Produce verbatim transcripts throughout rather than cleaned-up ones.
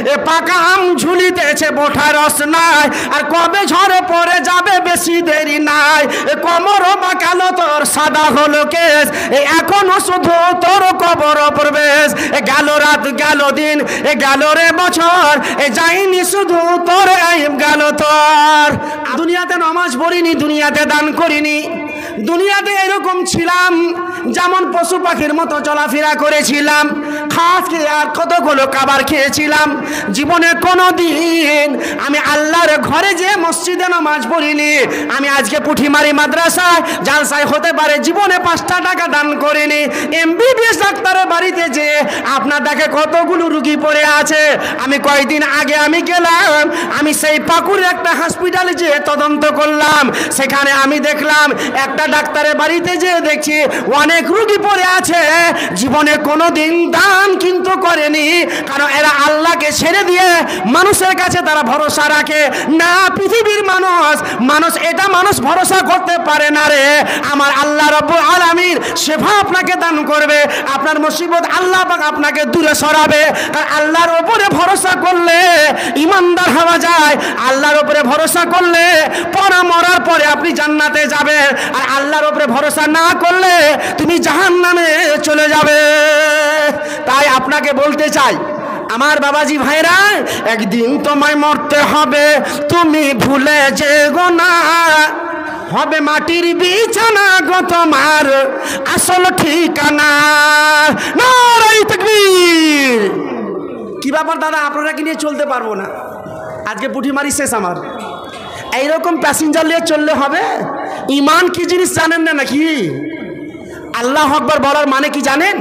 এ পাকা আম ঝুলিতেছে বোঠা রস নাই, আর কবে ঝড়ে পড়ে যাবে বেশি দেরি নাই। এ কোমর বাঁকালো তোর সাদা হলো কেস, এ এখনো শুধু তোর কবর প্রবেশ। এ গেল রাত গেল দিন এ গেল রে বছর, এ যাইনি শুধু তোর আইব গেল তোর। দুনিয়াতে নামাজ পড়িনি, দুনিয়াতে দান করিনি, দুনিয়াতে এরকম ছিলাম যেমন পশু পাখির মতো চলাফেরা করেছিলাম, খাস খেয়ে আর কতগুলো খাবার খেয়েছিলাম। জীবনে কোনো দিন আমি আল্লাহর ঘরে যে মসজিদে নামাজ পড়িনি। আমি আজকে পুঁঠিমারি মাদ্রাসায় জালসায় হতে পারে জীবনে পাঁচটা টাকা দান করিনি। এমবিবিএস ডাক্তারের বাড়িতে যে আপনার দেখে কতগুলো রুগী পড়ে আছে, আমি কয়েকদিন আগে আমি গেলাম, আমি সেই পাকুড়ের একটা হসপিটালে যে তদন্ত করলাম, সেখানে আমি দেখলাম একটা ডাক্তারের বাড়িতে যে দেখছি অনেক রুগী পড়ে আছে, জীবনে কোনো দিন দান কিন্তু করেনি। কারণ এরা আল্লাহকে ছেড়ে দিয়ে মানুষের কাছে তারা ভরসা রাখে না। পৃথিবীর মানুষ মানুষ এটা মানুষ ভরসা করতে পারে না রে। আমার আল্লাহ রব্বুল আলামিন সেবা আপনাকে দান করবে, আপনার মুসিবত আল্লাহ পাক আপনাকে দূরে সরাবে। কারণ আল্লাহর উপরে ভরসা করলে ইমানদার হওয়া যায়, আল্লাহর উপরে ভরসা করলে পরা মরার পরে আপনি জান্নাতে যাবেন, আর আল্লাহর উপরে ভরসা না করলে তুমি জাহান্নামে চলে যাবে। তাই আপনাকে বলতে চাই আমার বাবাজি ভাইরা, একদিন তোমায় মরতে হবে, তুমি ভুলে যেও না। হবে মাটির বিছানা গো তোমার আসল ঠিকানা। নারে তাকবীর। কি ব্যাপার দাদা, আপনারা কি নিয়ে চলতে পারবো না? আজকে পুঁঠিমারি শেষ আমার। এইরকম প্যাসেঞ্জার নিয়ে চললে হবে? ইমান কি জিনিস জানেন না নাকি? আল্লাহু আকবার বলার মানে কি জানেন?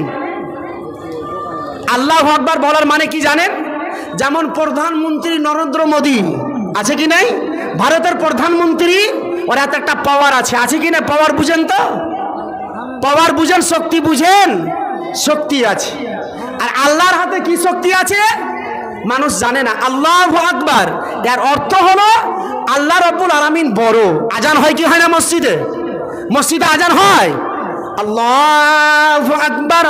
আল্লাহু আকবার বলার মানে কি জানেন? যেমন প্রধানমন্ত্রী নরেন্দ্র মোদী আছে কি নাই? ভারতের প্রধানমন্ত্রী, ওর এত একটা পাওয়ার আছে, আছে কি না? পাওয়ার বুঝেন তো? পাওয়ার বুঝেন, শক্তি বুঝেন? শক্তি আছে। আর আল্লাহর হাতে কি শক্তি আছে মানুষ জানে না। আল্লাহু আকবার এর অর্থ হলো আল্লাহ রব্বুল আলামিন বড়। আজান হয় কি হয় না মসজিদে? মসজিদে আজান হয় আল্লাহু আকবার,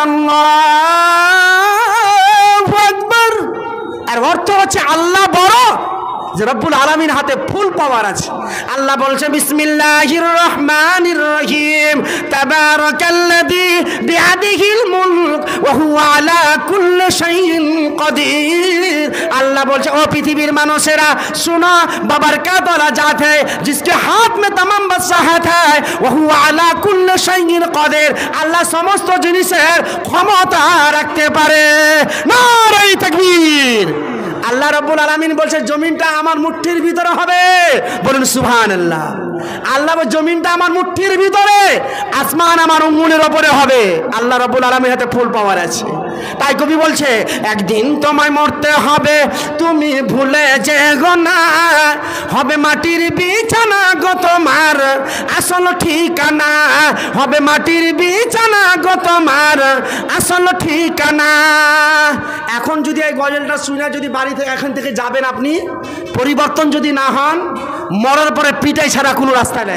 আল্লাহু আকবার। এর অর্থ হচ্ছে আল্লাহ বড়, যে রব্বুল আলামিন হাতে ফুল পাওয়ার আছে। আল্লাহ বলছে বিসমিল্লাহির রহমানির রহিম, তাবারাকাল্লাযী বিয়াদিহিল মুলক ওয়া হুয়া আলা কুল্লি শাইইন কাদির। আল্লাহ বলছে ও পৃথিবীর মানুষেরা শোনো, বাবরকাত ওয়ালা জাত है जिसके हाथ में तमाम बादशाहत है ওয়া হুয়া আলা কুল্লি শাইইন কাদির। আল্লাহ সমস্ত জিনিসের ক্ষমতা রাখতে পারে। নারে তাকবীর। আল্লাহ রাব্বুল আলামিন বলছে জমিনটা আমার মুঠির ভিতরে হবে, বলুন সুবহানাল্লাহ। আল্লাহ বলে জমিনটা আমার মুঠির ভিতরে, আসমান আমার উঙ্গুলের উপরে হবে। আল্লাহ রাব্বুল আলামিন হাতে ফুল পাওয়ার আছে। তাই কবি বলছে একদিন তোমায় মরতে হবে, তুমি ভুলে যেও না। হবে মাটির বিছানা গো তোমার আসল ঠিকানা, হবে মাটির বিছানা গো তোমার আসল ঠিকানা। এখন যদি এই গজলটা শুনে যদি বাড়ি থেকে এখান থেকে যাবেন আপনি, পরিবর্তন যদি না হন, মরার পরে পিটাই ছাড়া কোনো রাস্তা নেই।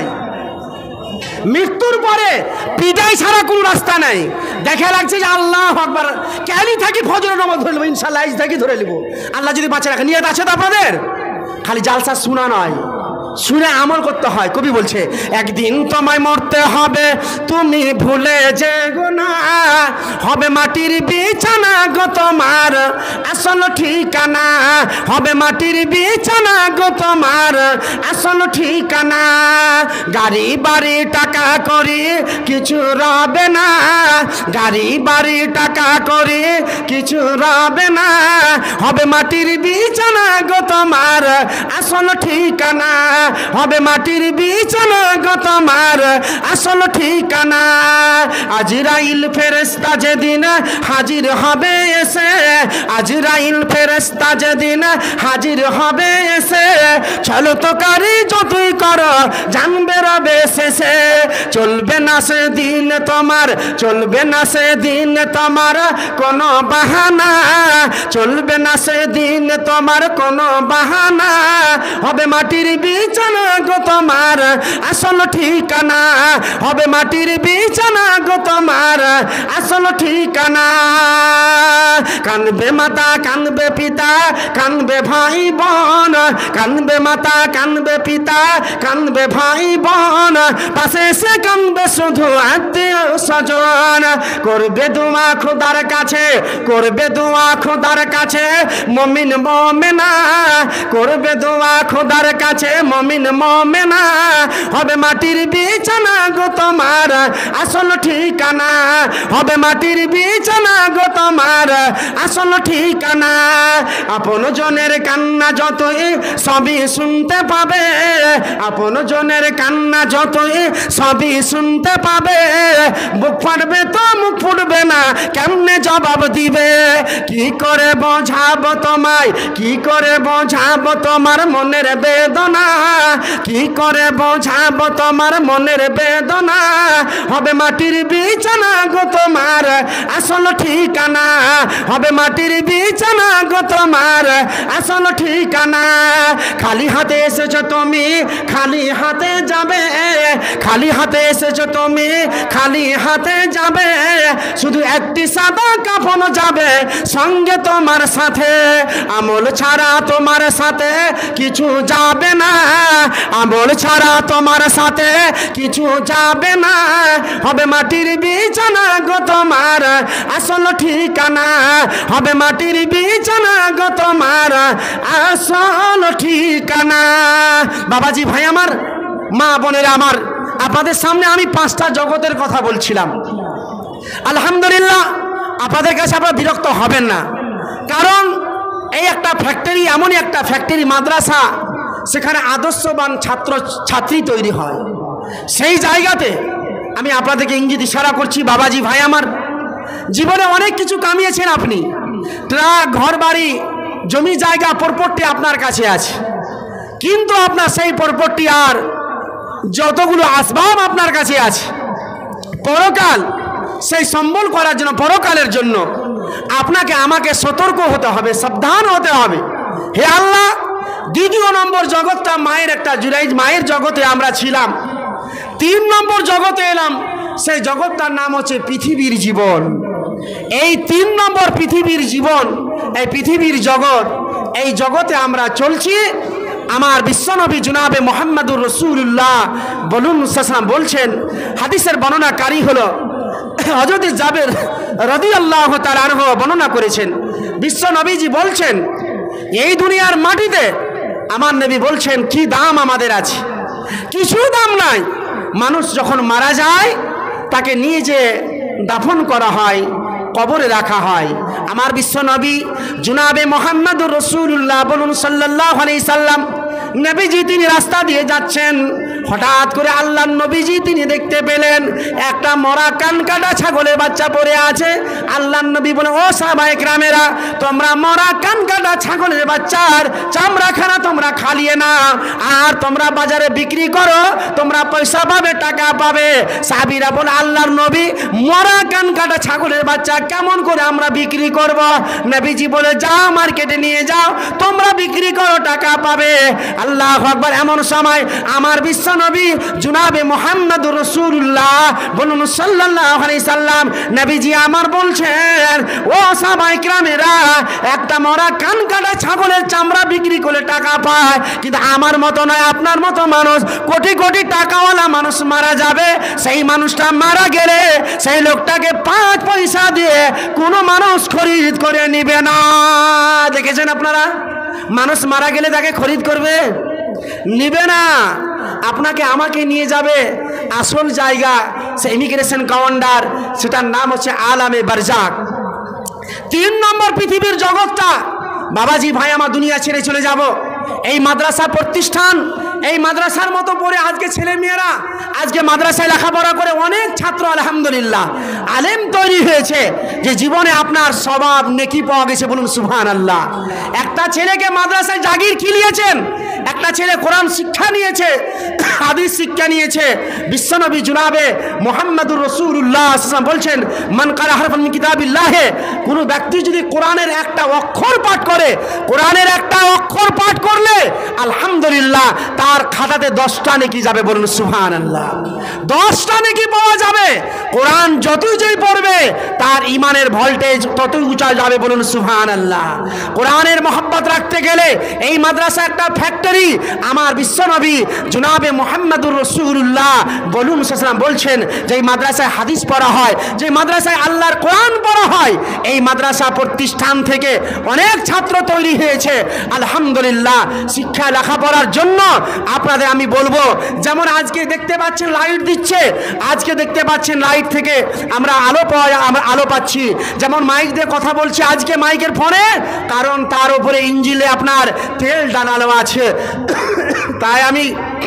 মৃত্যুর পরে পিটাই ছাড়া কোনো রাস্তা নেই। দেখে লাগছে যে আল্লাহু আকবার, কেনই থাকি ফজরের নামাজ ধরে নেবো, ইনশাআল্লাহ আজ থাকি ধরে নেবো, আল্লাহ যদি বাঁচে রাখে। নিয়ত আছে তো আপনাদের? খালি জালসা শোনা নয়, শুনে আমল করতে হয়। কবি বলছে একদিন তোমায় মরতে হবে, তুমি ভুলে যেও না। হবে মাটির বিছানা গো তোমার আসল ঠিকানা, হবে মাটির বিছানা গো তোমার আসল ঠিকানা। গাড়ি বাড়ি টাকা করি কিছু রবে না, গাড়ি বাড়ি টাকা করি কিছু রবে না। হবে মাটির বিছানা গো তোমার আসল ঠিকানা, হবে মাটির বিছানা গো তোমার আসল ঠিকানা। আজরাইল ফেরেশতা যেদিন হাজির হবে এসে, আজরাইল ফেরেশতা যেদিন হাজির হবে এসে, চলো তো কারি যতই করো জানবে রবে শেষে। চলবে না সে দিন তোমার, চলবে না সে দিন তোমার কোনো বাহানা, চলবে না সে দিন তোমার কোনো বাহানা। হবে মাটির বিছানা গো তোমার আসল ঠিকানা, হবে মাটির বিছানা গো তোমার আসল ঠিকানা। কানবে মাতা কানবে পিতা কানবে ভাই বোন, কানবে মাতা, কানবে পিতা, কানবে ভাই বোন, পাশে এসে কানবে শুধু আত্মীয় স্বজন। করবে দোয়া খোদার কাছে, করবে দোয়া খোদার কাছে মুমিন মুমিনা, করবে দোয়া খোদার কাছে মুমিন মুমিনা। হবে মাটির বিছানা গো তোমার আসল ঠিকানা, হবে মাটির বিছানা গো তোমার আসল ঠিকানা। আপন জনের কান্না যতই সবই শুনতে পাবে, আপন জনের কান্না যতই সবই শুনতে পাবে। বুক ফাটবে তো মুখ ফুটবে না, কেমনে জবাব দিবে? কি করে বোঝাবো তোমায়, কি করে বোঝাবো তোমার মনের বেদনা, কি করে বোঝাবো তোমার মনের বেদনা। হবে মাটির বিছানা গো তোমার আসল ঠিকানা, হবে মাটির বিছানা গো তোমার আসল ঠিকানা। খালি হাতে এসেছো তুমি, খালি হাতে যাবে, খালি হাতে এসেছো তুমি, খালি হাতে যাবে। শুধু একটি সাদা কাফন যাবে সঙ্গে তোমার সাথে, আমল ছাড়া তোমার সাথে কিছু যাবে না, আমল ছাড়া তোমার সাথে কিছু যাবে না। হবে মাটির বিছানা গো তোমার আসল ঠিকানা, হবে মাটির বিছানা গো তোমার আসল ঠিকানা। বাবাজি ভাই আমার, মা বোনেরা আমার, আপনাদের সামনে আমি পাঁচটা জগতের কথা বলছিলাম। আলহামদুলিল্লাহ, আপনাদের কাছে আপনারা বিরক্ত হবেন না, কারণ এই একটা ফ্যাক্টরি, এমনই একটা ফ্যাক্টরি মাদ্রাসা, সেখানে আদর্শবান ছাত্র ছাত্রী তৈরি হয়। সেই জায়গাতে আমি আপনাদেরকে ইঙ্গিত ইশারা করছি, বাবাজি ভাই আমার, জীবনে অনেক কিছু কামিয়েছেন আপনি, ট্রাক, ঘর বাড়ি, জমি জায়গা, প্রপার্টি আপনার কাছে আছে, কিন্তু আপনার সেই প্রপার্টি আর যতগুলো আসবাব আপনার কাছে আছে, পরকাল সেই সম্বল করার জন্য, পরকালের জন্য আপনাকে আমাকে সতর্ক হতে হবে, সাবধান হতে হবে। হে আল্লাহ, দ্বিতীয় নম্বর জগৎটা মায়ের একটা জুড়াই, মায়ের জগতে আমরা ছিলাম। তিন নম্বর জগতে এলাম, সেই জগৎটার নাম হচ্ছে পৃথিবীর জীবন। এই তিন নম্বর পৃথিবীর জীবন, এই পৃথিবীর জগৎ, এই জগতে আমরা চলছি। আমার বিশ্বনবী জনাবে মুহাম্মদুর রাসূলুল্লাহ বলুন সাল্লাম বলছেন, হাদিসের বর্ণনাকারী হলো হযরত জাবের রাদিয়াল্লাহু তাআলা আনহু বর্ণনা করেছেন। বিশ্বনবীজি বলছেন, এই দুনিয়ার মাটিতে আমার নবী বলছেন কি দাম আমাদের আছে, কিছু দাম নাই। মানুষ যখন মারা যায় তাকে নিয়ে যে দাফন করা হয়, কবরে রাখা হয়। আমার বিশ্বনবী জনাবে মুহাম্মদুর রাসূলুল্লাহ বলুন সাল্লাল্লাহু আলাইহি সাল্লাম, নবীজি তিনি রাস্তা দিয়ে যাচ্ছেন, হঠাৎ করে আল্লাহর নবীজি তিনি দেখতে পেলেন একটা মরা কানকাটা ছাগলের বাচ্চা পড়ে আছে। আল্লাহর নবী বলে, ও সাহাবায়ে কেরামেরা, তোমরা মরা কানকাটা ছাগলের বাচ্চার চামড়াখানা তোমরা খালিয়ে না, আর তোমরা বাজারে বিক্রি করো, তোমরা পয়সা পাবে, টাকা পাবে। সাহাবীরা বলে, আল্লাহর নবী, মরা কানকাটা ছাগলের বাচ্চা কেমন করে আমরা বিক্রি করব? নবীজি বলে, যাও মার্কেটে নিয়ে যাও, তোমরা বিক্রি করো, টাকা পাবে। আল্লাহু আকবার। এমন সময় আমার বিশ্বনবী জনাবে মুহাম্মদুর রাসূলুল্লাহ বলুন সাল্লাল্লাহু আলাইহি সাল্লাম, নবীজি আমার বলছেন, ও সাহাবায়ে কেরামেরা, একটা মরা কানকাটা ছাগলের চামড়া বিক্রি করে টাকা পায়, কিন্তু আমার মতো নয়, আপনার মতো মানুষ, কোটি কোটি টাকাওয়ালা মানুষ মারা যাবে, সেই মানুষটা মারা গেলে সেই লোকটাকে পাঁচ পয়সা দিয়ে কোনো মানুষ খরিদ করে নিবে না। দেখেছেন আপনারা, মানুষ মারা গেলে তাকে খরিদ করবে, নিবে না। আপনাকে আমাকে নিয়ে যাবে আসল জায়গা, সে ইমিগ্রেশন কাউন্টার, সেটার নাম হচ্ছে আলামে বারজাক। তিন নম্বর পৃথিবীর জগৎটা, বাবাজি ভাই আমার, দুনিয়া ছেড়ে চলে যাব। এই মাদ্রাসা প্রতিষ্ঠান, এই মাদ্রাসার মতো পড়ে আজকে ছেলে মেয়েরা আজকে মাদ্রাসায় লেখাপড়া করে অনেক ছাত্র আলহামদুলিল্লাহ আলেম তৈরি হয়েছে, যে জীবনে আপনার স্বভাব নেকি পাওয়া গেছে, বলুন সুবহানাল্লাহ। একটা ছেলেকে মাদ্রাসায় জাগির খিলিয়েছেন, একটা ছেলে কোরআন শিক্ষা নিয়েছে, হাদিস শিক্ষা নিয়েছে। বিশ্বনবী জনাবে মুহাম্মদুর রাসূলুল্লাহ বলছেন, মান কারা হারফান মিন কিতাবিল্লাহ, কোনো ব্যক্তি যদি কোরআনের একটা অক্ষর পাঠ করে, কোরআনের একটা অক্ষর পাঠ করলে আলহামদুলিল্লাহ তার খাতাতে দশটা নেকি যাবে, বলুন সুবহানাল্লাহ। দশটা নেকি পাওয়া যাবে। কোরআন যতই যেই পড়বে তার ইমানের ভোল্টেজ ততই উঁচা যাবে, বলুন সুবহানাল্লাহ। কোরআনের মহব্বত রাখতে গেলে এই মাদ্রাসা একটা ফ্যাক্টরি। আমার বিশ্বনবী জনাবে মুহাম্মদুর রাসূলুল্লাহ বলুন সাল্লাম বলছেন যে এই মাদ্রাসায় হাদিস পড়া হয়, যে মাদ্রাসায় আল্লাহর কোরআন পড়া হয়, এই মাদ্রাসা প্রতিষ্ঠান থেকে অনেক ছাত্র তৈরি হয়েছে আলহামদুলিল্লাহ শিক্ষা লেখাপড়ার জন্য। আপনাদের আমি বলবো, যেমন আজকে দেখতে পাচ্ছেন লাইট দিচ্ছে, আজকে দেখতে পাচ্ছেন লাইট থেকে আমরা আলো পাওয়া আমরা আলো পাচ্ছি, যেমন মাইক দিয়ে কথা বলছি আজকে মাইকের ফোনে, কারণ তার উপরে ইঞ্জিলে আপনার তেল ডালানো আছে। তাই আমি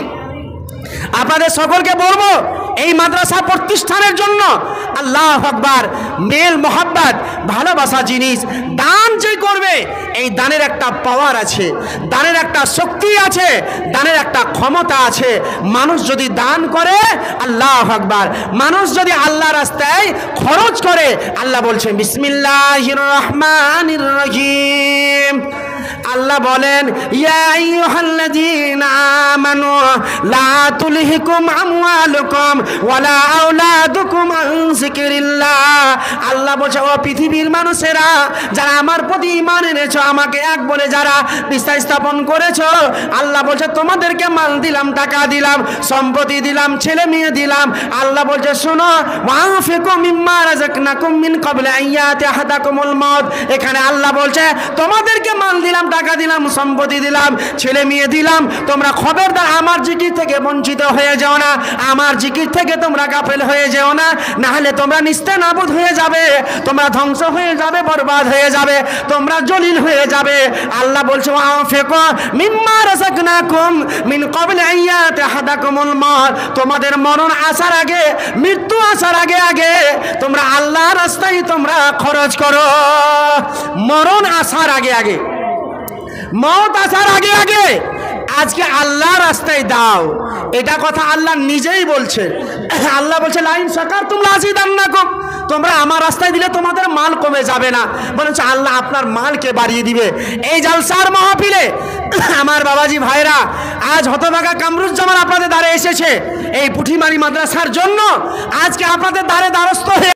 আপনাদের সকলকে বলবো এই মাদ্রাসা প্রতিষ্ঠানের জন্য আল্লাহু আকবার মেল মোহাব্বত ভালোবাসা জিনিস দান যে করবে, এই দানের একটা পাওয়ার আছে, দানের একটা শক্তি আছে, দানের একটা ক্ষমতা আছে। মানুষ যদি দান করে আল্লাহু আকবার, মানুষ যদি আল্লাহ রাস্তায় খরচ করে, আল্লাহ বলছেন বিসমিল্লাহির রহমানির রহিম, আল্লাহ বলেন ইয়া আইয়ুহাল্লাযীনা আমানু লা তুলহিকুম আমওয়ালুকুম ওয়ালা আওলাদুকুম আন যিকরিল্লাহ। আল্লাহ বলছে ও পৃথিবীর মানুষেরা যারা আমার প্রতি ঈমান এনেছো, আমাকে এক বলে যারা বিশ্বাস স্থাপন করেছো, আল্লাহ বলছে তোমাদেরকে মাল দিলাম, টাকা দিলাম, সম্পত্তি দিলাম, ছেলে মেয়ে দিলাম। আল্লাহ বলছে শোনো ওয়ানফিকু মিম্মা রাযাকনাকুম মিন ক্বাবলি আন ইয়াতি আহাদাকুমুল মাউত। এখানে আল্লাহ বলছে তোমাদেরকে মাল দিলাম, টাকা দিলাম, সম্পত্তি দিলাম, ছেলে মেয়ে দিলাম, তোমরা খবরদার আমার জিকির থেকে বঞ্চিত হয়ে যাও না, আমার জিকির থেকে তোমরা গাফেল হয়ে যেও না, না হলে তোমরা নিস্তেনাবুদ হয়ে যাবে, তোমরা ধ্বংস হয়ে যাবে, বরবাদ হয়ে যাবে, তোমরা জলিল হয়ে যাবে। আল্লাহ বলছে ওয়ানফিকু মিম্মা রাযাকনাকুম মিন ক্বাবলি আন ইয়াতি আহাদাকুমুল মাউত। তোমাদের মরণ আসার আগে, মৃত্যু আসার আগে আগে তোমরা আল্লাহর রাস্তায় তোমরা খরচ করো। মরণ আসার আগে আগে, মওত আসার আগে আগে আজকে আল্লাহ রাস্তায় দাও, এটা কথা আল্লাহ নিজেই বলছে। আল্লাহ বলছে লাইন শাকারতুম লাযিদান্নাকুম, তোমরা আমার রাস্তায় দিলে তোমাদের মাল কমে যাবে না, বলেছে আল্লাহ আপনার মালকে বাড়িয়ে দিবে। এই জালসার মাহফিলে আমার বাবাজি ভাইরা আজ হতভাগা কামরুজ্জামান আপনাদের দ্বারে এসেছে এই পুঠিমারি মাদ্রাসার জন্য, আজকে আপনাদের দ্বারে দ্বারস্থ হয়ে